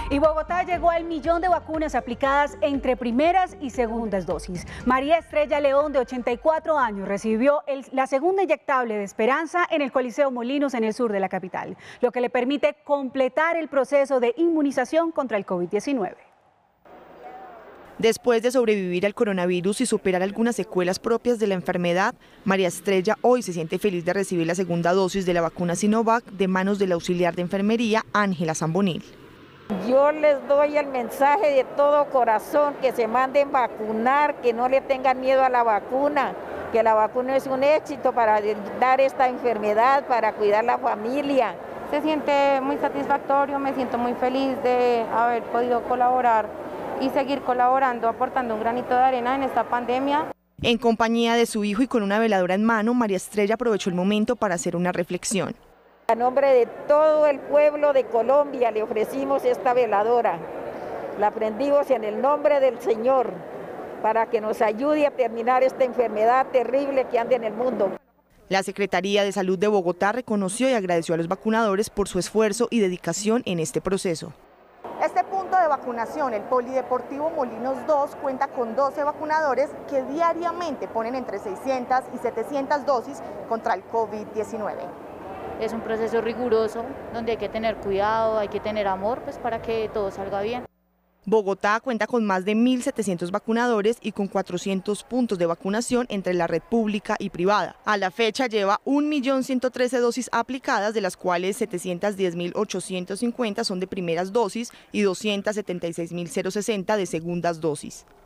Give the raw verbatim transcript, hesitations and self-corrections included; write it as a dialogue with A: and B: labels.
A: Y Bogotá llegó al millón de vacunas aplicadas entre primeras y segundas dosis. María Estrella León, de ochenta y cuatro años, recibió el, la segunda inyectable de Esperanza en el Coliseo Molinos, en el sur de la capital, lo que le permite completar el proceso de inmunización contra el COVID diecinueve.
B: Después de sobrevivir al coronavirus y superar algunas secuelas propias de la enfermedad, María Estrella hoy se siente feliz de recibir la segunda dosis de la vacuna Sinovac de manos del auxiliar de enfermería Ángela Zambonil.
C: Yo les doy el mensaje de todo corazón, que se manden vacunar, que no le tengan miedo a la vacuna, que la vacuna es un éxito para dar esta enfermedad, para cuidar la familia.
D: Se siente muy satisfactorio, me siento muy feliz de haber podido colaborar y seguir colaborando, aportando un granito de arena en esta pandemia.
B: En compañía de su hijo y con una veladora en mano, María Estrella aprovechó el momento para hacer una reflexión.
C: A nombre de todo el pueblo de Colombia le ofrecimos esta veladora. La prendimos en el nombre del Señor para que nos ayude a terminar esta enfermedad terrible que anda en el mundo.
B: La Secretaría de Salud de Bogotá reconoció y agradeció a los vacunadores por su esfuerzo y dedicación en este proceso.
E: Este punto de vacunación, el Polideportivo Molinos dos, cuenta con doce vacunadores que diariamente ponen entre seiscientas y setecientas dosis contra el COVID diecinueve.
F: Es un proceso riguroso donde hay que tener cuidado, hay que tener amor, pues para que todo salga bien.
B: Bogotá cuenta con más de mil setecientos vacunadores y con cuatrocientos puntos de vacunación entre la red pública y privada. A la fecha lleva un millón ciento trece dosis aplicadas, de las cuales setecientos diez mil ochocientos cincuenta son de primeras dosis y doscientos setenta y seis mil sesenta de segundas dosis.